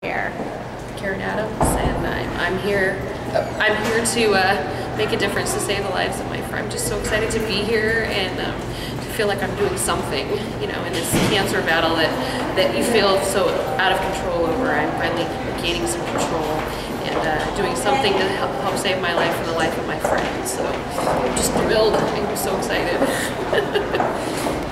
Karen Adams, and I'm here. I'm here to make a difference to save the lives of my friends. I'm just so excited to be here and to feel like I'm doing something, you know, in this cancer battle that you feel so out of control over. I'm finally gaining some control and doing something to help save my life and the life of my friends. So I'm just thrilled. I'm so excited.